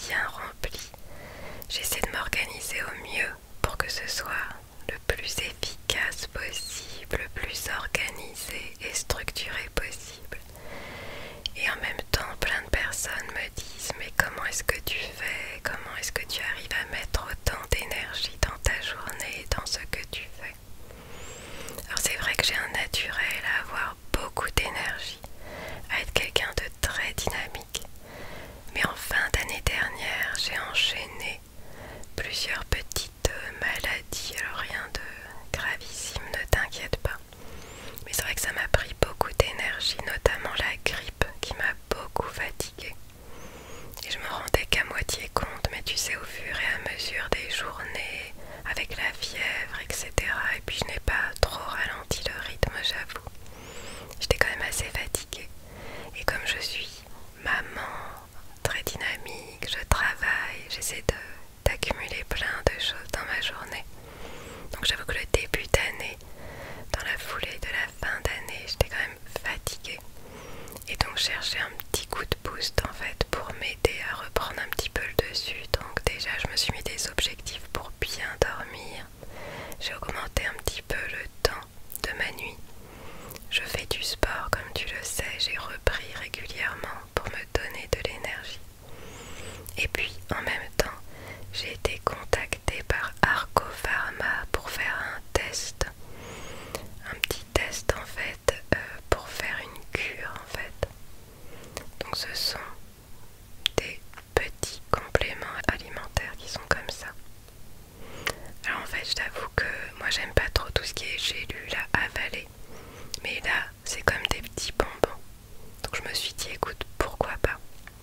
bien remplie. J'essaie de m'organiser au mieux pour que ce soit le plus efficace possible, le plus organisé et structuré possible. Et en même temps, plein de personnes me disent « Mais comment est-ce que tu fais? Comment est-ce que tu arrives à mettre autant d'énergie dans ta journée, dans ce que tu fais ?» Alors c'est vrai que j'ai un naturel à avoir beaucoup d'énergie, à être quelqu'un de très dynamique. Mais en fin d'année dernière, j'ai enchaîné plusieurs petites maladies. Alors rien de gravissime, ne t'inquiète pas. Mais c'est vrai que ça m'a pris beaucoup d'énergie, notamment la grippe qui m'a beaucoup fatiguée. Et je me rendais qu'à moitié compte, mais tu sais, au fur et à mesure des journées, avec la fièvre, etc. Et puis je n'ai pas trop ralenti le rythme, j'avoue. J'étais quand même assez fatiguée. Et comme je suis maman, très dynamique, je travaille, j'essaie d'accumuler plein de choses dans ma journée. Donc j'avoue que le début d'année, dans la foulée de la fin d'année, j'étais quand même fatiguée. Et donc je cherchais un petit coup de boost en fait pour m'aider à reprendre un petit peu le dessus. Donc déjà je me suis mis des objectifs pour bien dormir. J'ai augmenté un petit peu le temps de ma nuit. Je fais du sport comme tu le sais, j'ai repris régulièrement pour me donner de l'énergie. Et puis en même temps, j'ai été contactée par Arco Pharma pour faire un test. Un petit test en fait pour faire une cure en fait. Donc ce sont des petits compléments alimentaires qui sont comme ça. Alors en fait je t'avoue que moi j'aime pas trop tout ce qui est gélule à avaler. Mais là c'est comme des petits bonbons. Donc je me suis dit écoute pourquoi pas.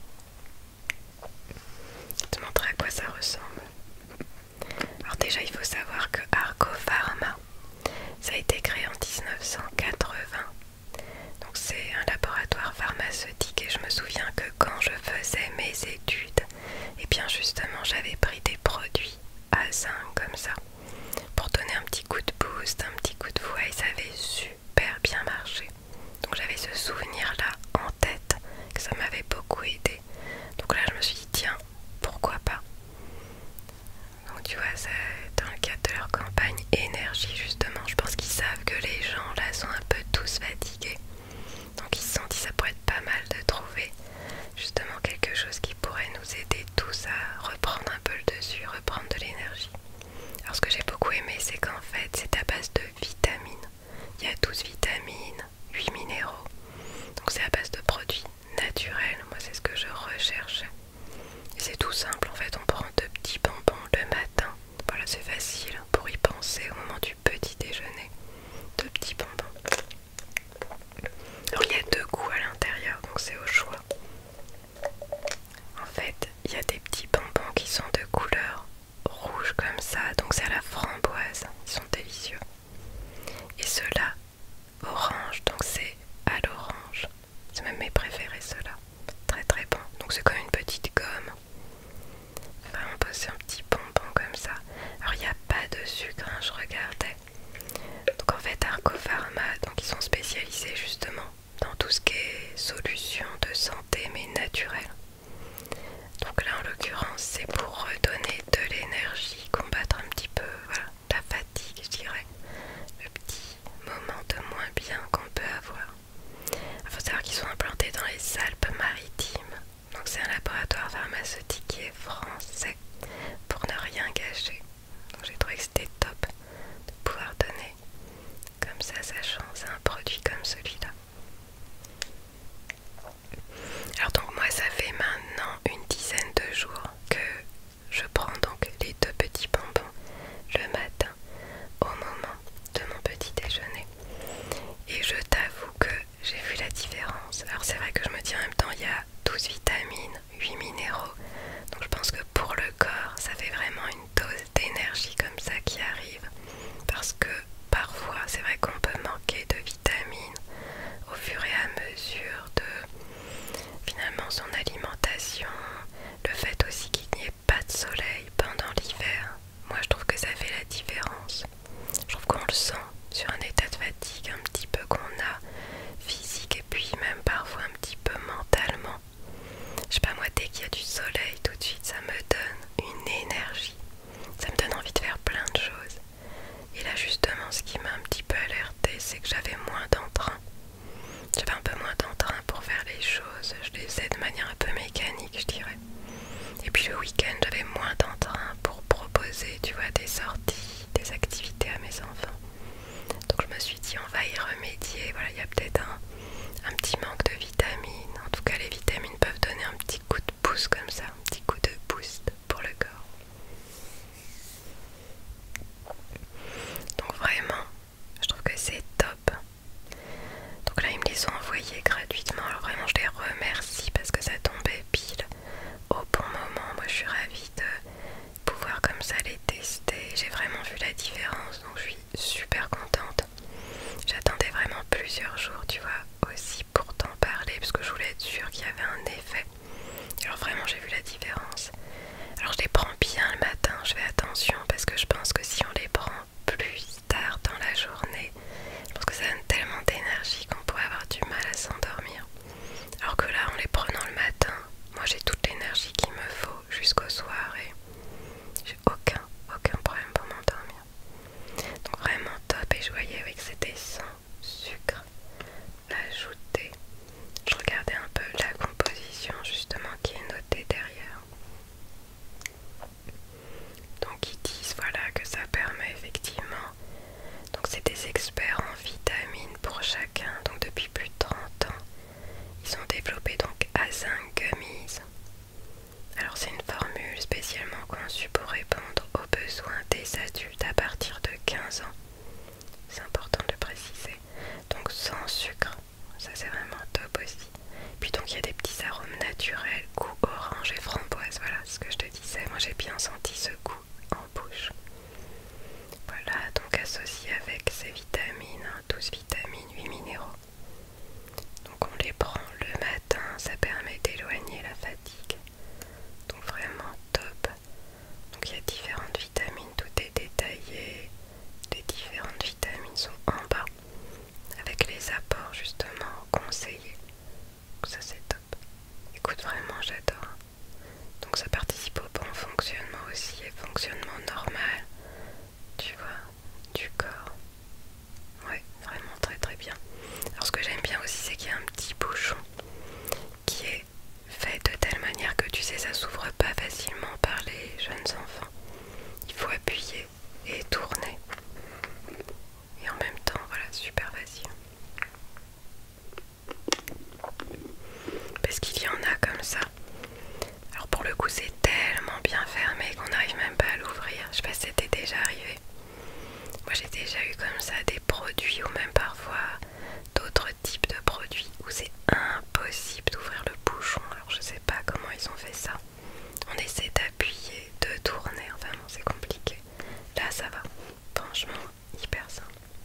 Je vais te montrer à quoi ça ressemble. Alors déjà il faut savoir que Arco Pharma, ça a été créé en 1980. Donc c'est un laboratoire pharmaceutique et je me souviens que quand je faisais mes études, et bien justement j'avais pris des produits à zinc comme ça pour donner un petit coup de boost, un petit coup de fouet et ça avait super bien marché. Donc j'avais ce souvenir là en tête que ça m'avait beaucoup aidé. Donc là je me suis dit tiens pourquoi pas. Donc tu vois ça dans le cadre de leur campagne énergie justement, je pense qu'ils savent que les gens là sont un peu tous fatigués. Donc ils se sont dit ça pourrait être pas mal de trouver justement quelque chose qui pourrait nous aider tous à reprendre un peu le dessus, reprendre de l'énergie. Alors ce que j'ai beaucoup aimé c'est qu'en fait c'est à base de vitamines. Il y a 12 vitamines, 8 minéraux. Donc c'est à base de produits naturels, moi c'est ce que je recherchais. Et c'est tout simple en fait, on prend deux petits bonbons le matin. Voilà c'est facile pour y penser au moment du petit déjeuner. Deux petits bonbons. Alors il y a deux goûts à l'intérieur, donc c'est au choix. En fait, il y a des petits bonbons qui sont de couleur rouge comme ça, donc c'est à la framboise, ils sont délicieux. Et ceux-là, orange, donc c'est à l'orange. C'est même mes préférés ceux-là. Très très bon. Donc c'est comme une petite gomme. Vraiment poser un petit bonbon comme ça. Alors il n'y a pas de sucre, hein, je regardais. Donc en fait Arco Pharma, donc ils sont spécialisés justement dans tout ce qui est solutions de santé mais naturelles. Donc là en l'occurrence c'est pour redonner de l'énergie, combattre un petit peu voilà, la fatigue je dirais, le petit moment de moins bien qu'on peut avoir. Il faut savoir qu'ils sont implantés dans les Alpes-Maritimes, donc c'est un laboratoire pharmaceutique qui est français pour ne rien gâcher. Donc j'ai trouvé que c'était top de pouvoir donner comme ça sachant c'est un produit comme celui-là. Alors donc moi ça fait maintenant une dizaine de jours que je prends donc les deux petits bonbons le matin au moment de mon petit déjeuner. Et je t'avoue que j'ai vu la différence. Alors c'est vrai que je me dis en même temps il y a 12 vitamines, 8 minéraux. Donc je pense que pour le corps ça fait vraiment une dose d'énergie comme ça qui arrive. Parce que parfois c'est vrai qu'on peut manquer de vitamines au fur et à mesure de finalement son alimentation, le fait aussi qu'il n'y ait pas de soleil pendant l'hiver, moi je trouve que ça fait la différence. Je trouve qu'on le sent sur un état de fatigue un petit peu qu'on a physique et puis même parfois un petit peu mentalement. Je sais pas moi dès qu'il y a du soleil tout de suite ça effet. Alors vraiment j'ai vu la différence. Alors je les prends bien le matin, je fais attention parce que je pense que si on les prend plus tard dans la journée, je pense que ça donne tellement d'énergie qu'on pourrait avoir du mal à s'endormir. Alors que là en les prenant le matin, moi j'ai toute l'énergie qu'il me faut jusqu'au soir et j'ai aucun problème pour m'endormir. Donc vraiment top, et je voyais avec que c'était sans sucre ajouté. Je regardais un peu la composition justement qui est notée derrière. Donc ils disent voilà que ça permet effectivement, donc c'est des experts en vitamines pour chacun, donc depuis plus de 30 ans ils ont développé donc A5 Gummies. Alors c'est une formule spécialement conçue pour répondre aux besoins des adultes à partir de 15 ans. C'est important de le préciser. Donc sans sucre, ça c'est vraiment top aussi. Puis donc il y a des petits arômes naturels, goût orange et framboise, voilà ce que je te disais. Moi j'ai bien senti ce goût en bouche. Voilà, donc associé avec ces vitamines, 12 vitamines, 8 minéraux. Donc on les prend le matin, ça permet d'éloigner la fatigue. Donc vraiment top. Donc il y a différentes vitamines, tout est détaillé. Les différentes vitamines sont en bas, avec les apports justement conseillés. Donc ça c'est top. Écoute, vraiment j'adore. Donc ça participe au bon fonctionnement aussi, et fonctionnement normal, tu vois, du corps. Ouais, vraiment très très bien. Alors ce que j'aime bien aussi, c'est qu'il y a un petit bouchon qui est fait de telle manière que tu sais ça s'ouvre pas facilement par les jeunes enfants. Il faut appuyer et tourner. Et en même temps, voilà, super facile. Parce qu'il y en a comme ça. Alors pour le coup, c'est tellement bien fermé qu'on n'arrive même pas à l'ouvrir. Je sais pas si c'était déjà arrivé. Moi j'ai déjà eu comme ça des produits, ou même parfois d'autres types de produits où c'est impossible d'ouvrir le bouchon. Alors je sais pas comment ils ont fait ça. On essaie d'appuyer, de tourner, enfin bon, c'est compliqué. Là ça va, franchement hyper simple.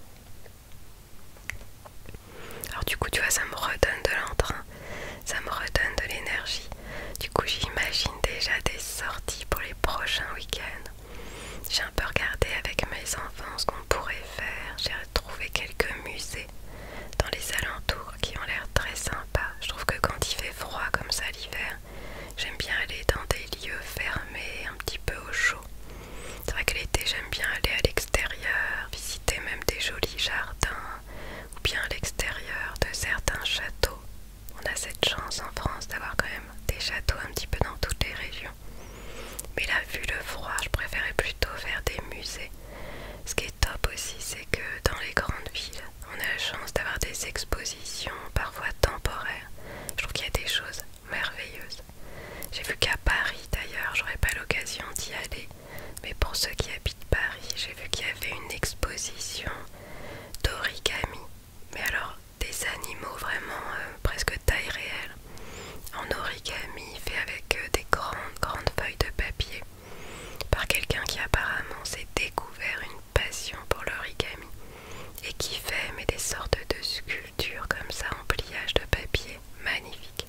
Alors du coup tu vois, ça me redonne de l'entrain, ça me redonne de l'énergie. Du coup j'imagine déjà des sorties pour les prochains week-ends. J'ai un peu regardé avec mes enfants ce qu'on pourrait faire. J'ai trouvé quelques musées dans les alentours qui ont l'air très sympas. Je trouve que quand il fait froid comme ça l'hiver, j'aime bien aller dans des lieux fermés, un petit peu au chaud. C'est vrai que l'été j'aime bien aller à l'extérieur, visiter même des jolis jardins, ou bien à l'extérieur de certains châteaux. On a cette chance en France d'avoir quand même des châteaux un petit peu dans toutes les régions. Mais là, vu le froid, je préférais plutôt faire des musées. Ce qui est top aussi, c'est que dans les grandes villes, on a la chance d'avoir des expositions, parfois temporaires. Je trouve qu'il y a des choses merveilleuses. J'ai vu qu'à Paris, d'ailleurs, j'aurais pas l'occasion d'y aller, mais pour ceux qui habitent Paris, j'ai vu qu'il y avait une exposition d'origami. Mais alors, des animaux vraiment presque taille réelle, en origami, fait avec des grandes feuilles de papier, par quelqu'un qui apparemment s'est découvert une passion pour l'origami et qui fait mais des sortes de sculptures comme ça en pliage de papier magnifique.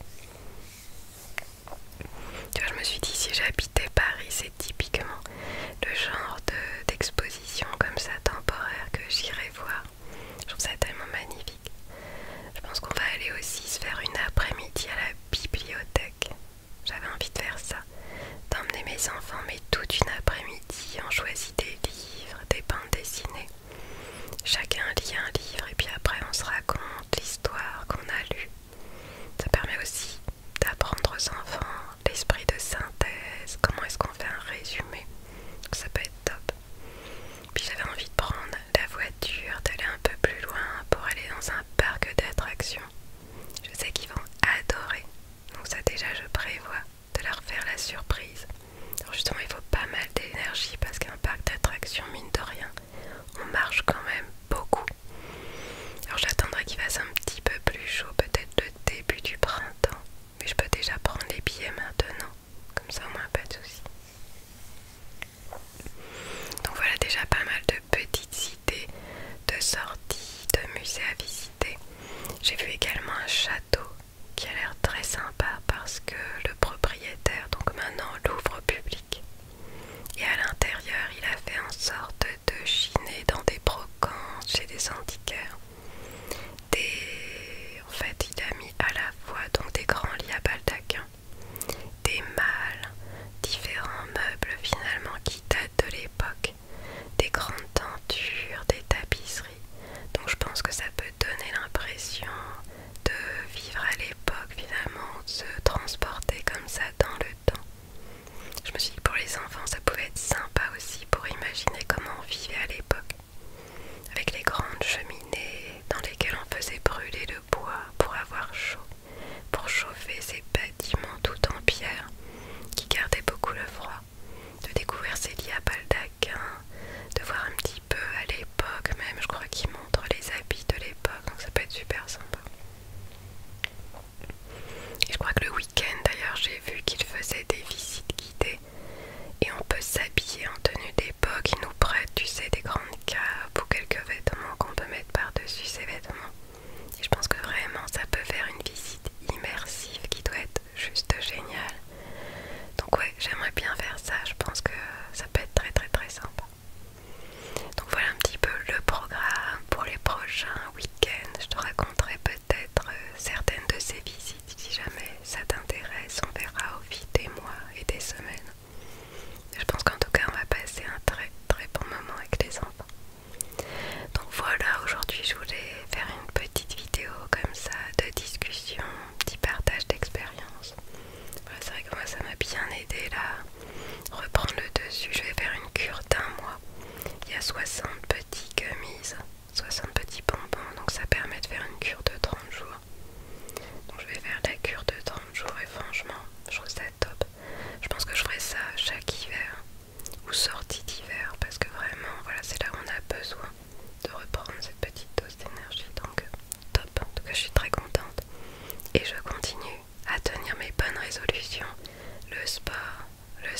Tu vois, je me suis dit, si j'habitais Paris, c'est typiquement le genre d'exposition comme ça temporaire que j'irais voir. Je trouve ça tellement magnifique. Je pense qu'on va aller aussi se faire une après-midi à la bibliothèque. J'avais envie de faire ça, d'emmener mes enfants, mais toute une après-midi. On choisit des livres, des bandes dessinées. Chacun lit un livre et puis après on se raconte l'histoire qu'on a lue. Ça permet aussi d'apprendre aux enfants l'esprit de synthèse, comment est-ce qu'on fait un résumé. Donc ça peut être top. Puis j'avais envie de prendre la voiture, d'aller un peu plus loin pour aller dans un parc d'attractions. Je sais qu'ils vont adorer. Donc ça déjà je prévois de leur faire la surprise. Alors justement il faut pas mal d'énergie parce qu'un parc d'attractions, mine de rien, on marche quand même beaucoup.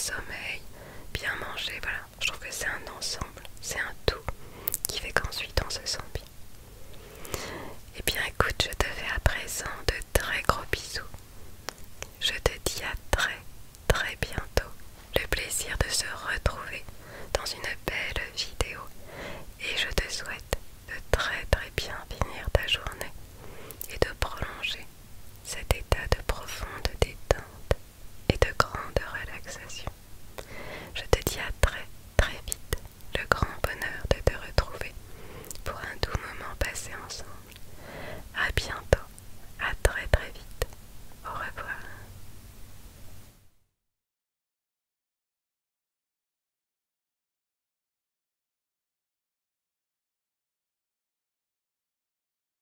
sommeil